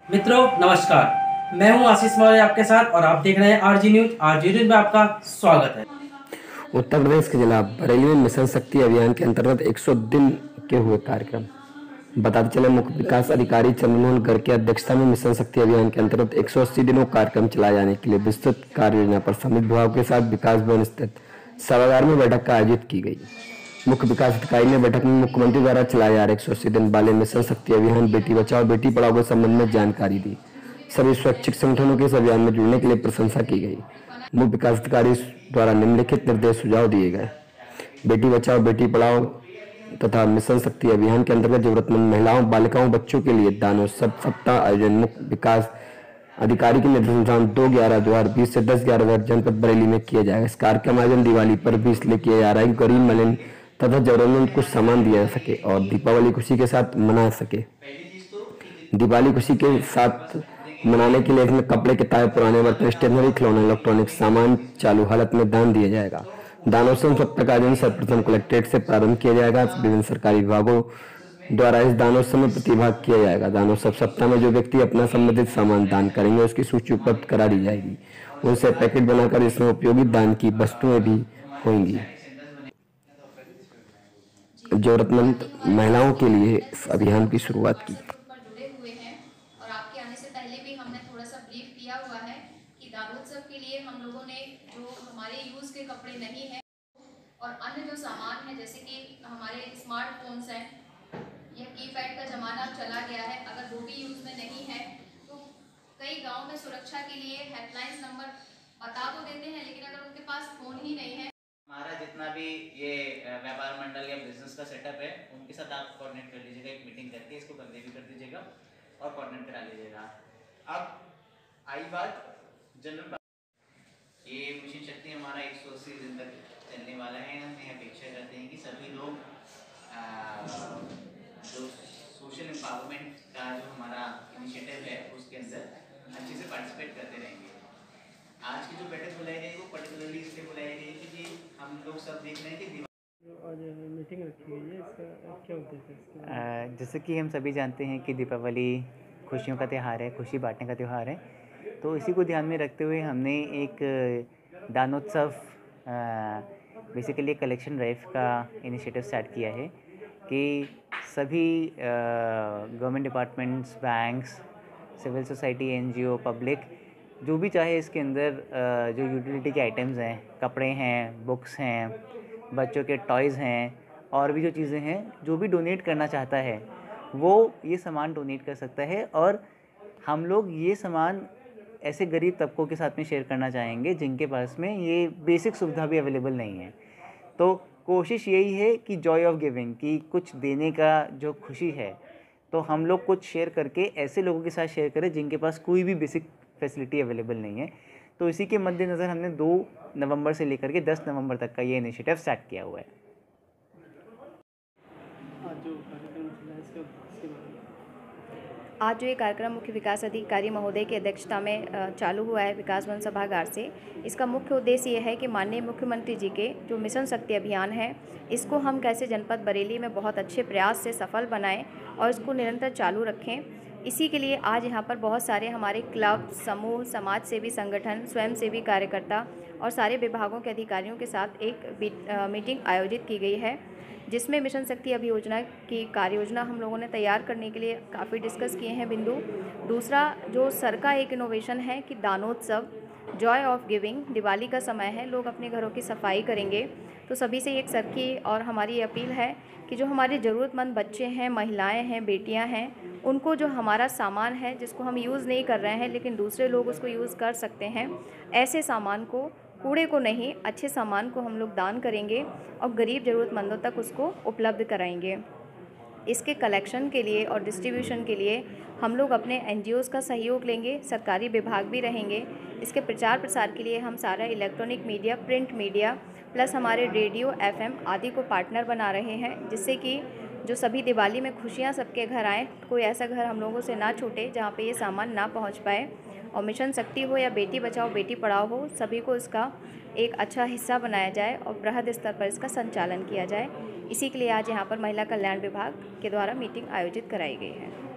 मित्रों नमस्कार, मैं हूं आशीष मौर्य आपके साथ और आप देख रहे हैं आरजी न्यूज। आरजी न्यूज में आपका स्वागत है। उत्तर प्रदेश के जिला बरेली में मिशन शक्ति अभियान के अंतर्गत 100 दिन के हुए कार्यक्रम। बताते चले, मुख्य विकास अधिकारी चंद्रमोहन गर्ग की अध्यक्षता में मिशन शक्ति अभियान के अंतर्गत 180 दिनों कार्यक्रम चलाए जाने के लिए विस्तृत कार्य योजना पर संबंधित विभागों के साथ विकास भवन स्थित सभागार में बैठक का आयोजित की गई। मुख्य विकास अधिकारी ने बैठक में मुख्यमंत्री द्वारा चलाए जा रहे 180 दिन वाले मिशन शक्ति अभियान बेटी बचाओ बेटी पढ़ाओ के संबंध में जानकारी दी। सभी स्वैच्छिक संगठनों के इस अभियान में जुड़ने के लिए प्रशंसा की गई। मुख्य विकास अधिकारी द्वारा निम्नलिखित निर्देश सुझाव दिए गए। बेटी बचाओ बेटी पढ़ाओ तथा मिशन शक्ति अभियान के अंतर्गत जरूरतमंद महिलाओं बालिकाओं बच्चों के लिए दानोत्सव सप्ताह आयोजन मुख्य विकास अधिकारी के निर्देशानुसार 2/11/2020 से 10/11 जनपद बरेली में किया जाएगा। इस कार्यक्रम आयोजन दिवाली पर भी इसलिए किया जा रहा है, गरीब महिलाओं तथा जरूरतमंद कुछ सामान दिया जा सके और दीपावली खुशी के साथ मना सके। दिवाली खुशी के साथ मनाने के लिए इसमें कपड़े, किताबें, पुराने बर्तन, स्टेशनरी, खिलौने, इलेक्ट्रॉनिक सामान चालू हालत में दान दिया जाएगा। दानोत्सव सप्ताह का आयोजन सर्वप्रथम कलेक्ट्रेट से प्रारंभ किया जाएगा। विभिन्न सरकारी विभागों द्वारा इस दानोत्सव में प्रतिभाग किया जाएगा। दानोत्सव सप्ताह में जो व्यक्ति अपना संबंधित सामान दान करेंगे उसकी सूची उपलब्ध करा दी जाएगी। उनसे पैकेट बनाकर इसमें उपयोगी दान की वस्तुएं भी होंगी। जरूरतमंद महिलाओं के लिए इस अभियान की शुरुआत की। जुड़े हुए हैं और आपके आने से पहले भी हमने थोड़ा सा ब्रीफ किया हुआ है कि दानोत्सव के लिए हम लोगों ने जो हमारे यूज़ के कपड़े नहीं हैं और अन्य जो सामान है जैसे कि हमारे स्मार्टफोन्स हैं, यह कीपैड का ज़माना चला गया है, अगर वो भी यूज़ में नहीं है तो कई गाँव में सुरक्षा के लिए हेल्पलाइंस नंबर बता तो देते हैं, लेकिन अगर उनके पास फ़ोन ही नहीं है। हमारा जितना भी ये व्यापार मंडल या बिजनेस का सेटअप है उनके साथ आप कोऑर्डिनेट कर लीजिएगा, एक मीटिंग करके इसको कंधे भी कर दीजिएगा और कोऑर्डिनेट करा लीजिएगा। अब आई बात जनरल बात, ये मिशन शक्ति हमारा 180 दिन तक चलने वाला है। हम ये अपेक्षा करते हैं कि सभी लोग जो सोशल एम्पावरमेंट का जो हमारा इनिशिएटिव है उसके अंदर अच्छे से पार्टिसिपेट करते रहेंगे। आज की जो बैठक बुलाई गई वो पर्टिकुलरली इसलिए बुलाई गई क्योंकि हम लोग सब देख रहे हैं कि आज मीटिंग रखी गई है, इसका क्या उद्देश्य है? जैसे कि हम सभी जानते हैं कि दीपावली खुशियों का त्यौहार है, खुशी बांटने का त्यौहार है। तो इसी को ध्यान में रखते हुए हमने एक दानोत्सव बेसिकली कलेक्शन ड्राइव का इनिशिएटिव स्टार्ट किया है कि सभी government departments, banks, civil society, NGO, public जो भी चाहे इसके अंदर जो यूटिलिटी के आइटम्स हैं, कपड़े हैं, बुक्स हैं, बच्चों के टॉयज़ हैं और भी जो चीज़ें हैं, जो भी डोनेट करना चाहता है वो ये सामान डोनेट कर सकता है। और हम लोग ये सामान ऐसे गरीब तबकों के साथ में शेयर करना चाहेंगे जिनके पास में ये बेसिक सुविधा भी अवेलेबल नहीं है। तो कोशिश यही है कि जॉय ऑफ गिविंग, कि कुछ देने का जो खुशी है तो हम लोग कुछ शेयर करके ऐसे लोगों के साथ शेयर करें जिनके पास कोई भी बेसिक फैसिलिटी अवेलेबल नहीं है। तो इसी के मद्देनज़र हमने 2 नवंबर से लेकर के 10 नवंबर तक का ये इनिशिएटिव स्टार्ट किया हुआ है। आज जो ये कार्यक्रम मुख्य विकास अधिकारी महोदय की अध्यक्षता में चालू हुआ है विकास भवन सभागार से, इसका मुख्य उद्देश्य ये है कि माननीय मुख्यमंत्री जी के जो मिशन शक्ति अभियान है इसको हम कैसे जनपद बरेली में बहुत अच्छे प्रयास से सफल बनाएं और इसको निरंतर चालू रखें। इसी के लिए आज यहाँ पर बहुत सारे हमारे क्लब, समूह, समाज सेवी संगठन, स्वयंसेवी कार्यकर्ता और सारे विभागों के अधिकारियों के साथ एक मीटिंग आयोजित की गई है, जिसमें मिशन शक्ति अभियोजना की कार्य योजना हम लोगों ने तैयार करने के लिए काफ़ी डिस्कस किए हैं बिंदु। दूसरा जो सर का एक इनोवेशन है कि दानोत्सव, जॉय ऑफ गिविंग, दिवाली का समय है, लोग अपने घरों की सफाई करेंगे। तो सभी से एक सर की और हमारी अपील है कि जो हमारे ज़रूरतमंद बच्चे हैं, महिलाएं हैं, बेटियां हैं, उनको जो हमारा सामान है जिसको हम यूज़ नहीं कर रहे हैं लेकिन दूसरे लोग उसको यूज़ कर सकते हैं, ऐसे सामान को, कूड़े को नहीं, अच्छे सामान को हम लोग दान करेंगे और गरीब ज़रूरतमंदों तक उसको उपलब्ध कराएंगे। इसके कलेक्शन के लिए और डिस्ट्रीब्यूशन के लिए हम लोग अपने एनजीओज़ का सहयोग लेंगे, सरकारी विभाग भी रहेंगे। इसके प्रचार प्रसार के लिए हम सारा electronic media, print media plus हमारे रेडियो, एफएम आदि को पार्टनर बना रहे हैं, जिससे कि जो सभी दिवाली में खुशियां सबके घर आएँ, कोई ऐसा घर हम लोगों से ना छूटे जहाँ पे ये सामान ना पहुँच पाए। और मिशन शक्ति हो या बेटी बचाओ बेटी पढ़ाओ हो, सभी को इसका एक अच्छा हिस्सा बनाया जाए और बृहद स्तर पर इसका संचालन किया जाए। इसी के लिए आज यहाँ पर महिला कल्याण विभाग के द्वारा मीटिंग आयोजित कराई गई है।